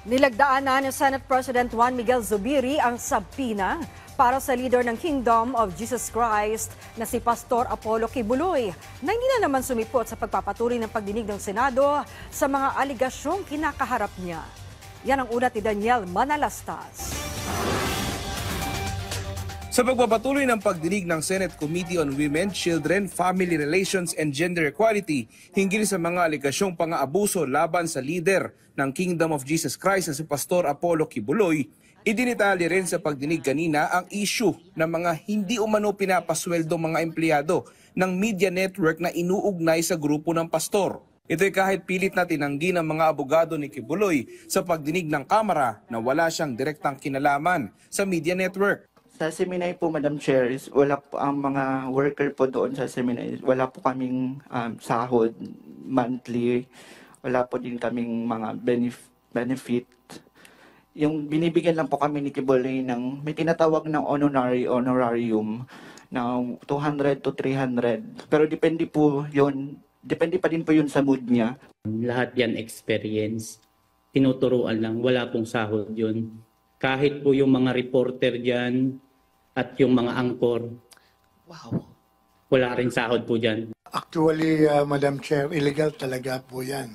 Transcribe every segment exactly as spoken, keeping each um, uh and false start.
Nilagdaan na ni Senate President Juan Miguel Zubiri ang sabpina para sa leader ng Kingdom of Jesus Christ na si Pastor Apollo Kibuloy na hindi na naman sumipot sa pagpapatuloy ng pagdinig ng Senado sa mga aligasyong kinakaharap niya. Yan ang ulat ni Daniel Manalastas. Sa pagpapatuloy ng pagdinig ng Senate Committee on Women, Children, Family Relations and Gender Equality hinggil sa mga aligasyong pang-aabuso laban sa leader ng Kingdom of Jesus Christ na si Pastor Apollo Kibuloy, idinitali rin sa pagdinig kanina ang issue ng mga hindi umano pinapasweldong mga empleyado ng media network na inuugnay sa grupo ng pastor. Ito'y kahit pilit na tinanggi ng mga abogado ni Kibuloy sa pagdinig ng Kamara na wala siyang direktang kinalaman sa media network. Sa seminary po, Madam Chair, is wala po ang mga worker po doon sa seminary. Wala po kaming um, sahod monthly. Wala po din kaming mga benef- benefit. Yung binibigyan lang po kami ni Kibuloy ng may tinatawag ng honorary honorarium ng two hundred to three hundred. Pero depende po yun, depende pa din po yun sa mood niya. Lahat yan experience. Tinuturuan lang, wala pong sahod yun. Kahit po yung mga reporter dyan at yung mga angkor, wow, wala rin sahod po dyan. Actually, uh, Madam Chair, illegal talaga po yan.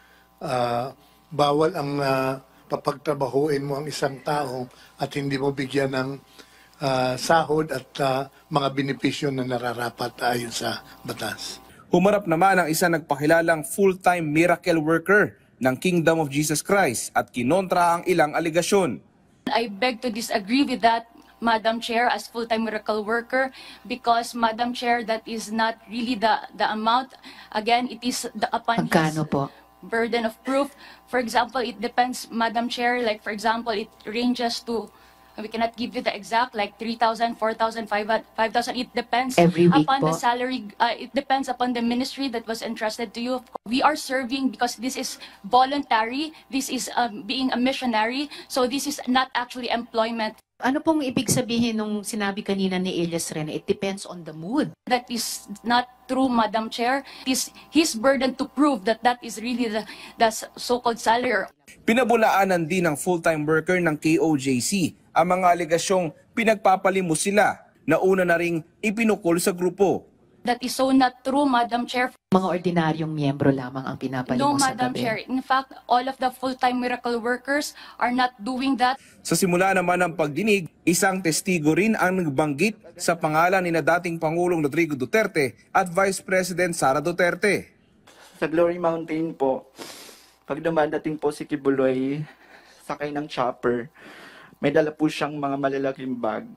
Uh, bawal ang uh, papagtrabahuin mo ang isang tao at hindi mo bigyan ng uh, sahod at uh, mga benepisyo na nararapat ayon sa batas. Humarap naman ang isa nagpakilalang full-time miracle worker ng Kingdom of Jesus Christ at kinontra ang ilang aligasyon. I beg to disagree with that, Madam Chair, as full-time miracle worker, because, Madam Chair, that is not really the, the amount. Again, it is the upon Magkano his po? burden of proof. For example, it depends, Madam Chair, like for example, it ranges to, we cannot give you the exact, like three thousand, four thousand, five thousand. It depends Every week upon po? the salary. Uh, it depends upon the ministry that was entrusted to you. We are serving because this is voluntary. This is um, being a missionary. So this is not actually employment. Ano pong ibig sabihin nung sinabi kanina ni Elias Rene? It depends on the mood. That is not true, Madam Chair. It is his burden to prove that that is really the, the so-called salary. Pinabulaanan din ng full-time worker ng K O J C ang mga aligasyong pinagpapalimos sila na una na ring ipinukol sa grupo. That is so not true, Madam Chair. Mga ordinaryong miyembro lamang ang pinapalimos No, sa Madam gabi. Chair. In fact, all of the full-time miracle workers are not doing that. Sa simula naman ng pagdinig, isang testigo rin ang nagbanggit sa pangalan ni na dating Pangulong Rodrigo Duterte at Vice President Sara Duterte. Sa Glory Mountain po, pag dumadating po si Kibuloy, sakay ng chopper, may dala po siyang mga malalaking bag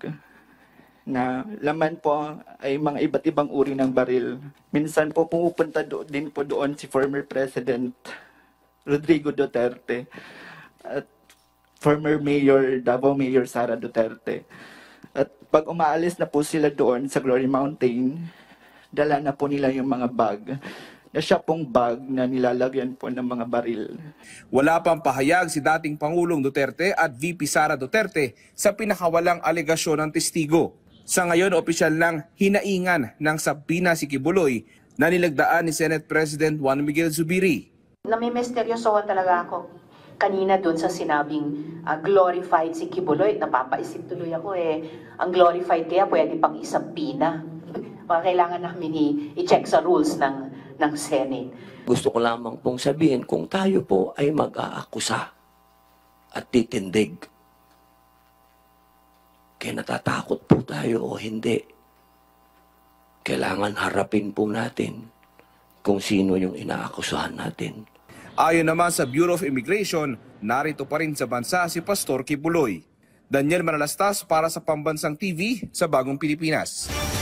na laman po ay mga iba't ibang uri ng baril. Minsan po pumupunta do- din po doon si former President Rodrigo Duterte at former Mayor, Davao Mayor Sara Duterte. At pag umaalis na po sila doon sa Glory Mountain, dala na po nila yung mga bag na siya pong bag na nilalagyan po ng mga baril. Wala pang pahayag si dating Pangulong Duterte at V P Sara Duterte sa pinakawalang alegasyon ng testigo. Sa ngayon, opisyal lang hinaingan ng sabpina si Kibuloy na nilagdaan ni Senate President Juan Miguel Zubiri. Namimisteryosohan talaga ako kanina doon sa sinabing uh, glorified si Kibuloy. Napapaisip tuloy ako eh, ang glorified kaya pwede pang isabpina. Kailangan namin i- i-check sa rules ng, ng Senate. Gusto ko lamang pong sabihin kung tayo po ay mag-aakusa at titindig. Kaya natatakot po tayo o hindi. Kailangan harapin po natin kung sino yung inaakusahan natin. Ayon naman sa Bureau of Immigration, narito pa rin sa bansa si Pastor Kibuloy. Daniel Manalastas para sa Pambansang T V sa Bagong Pilipinas.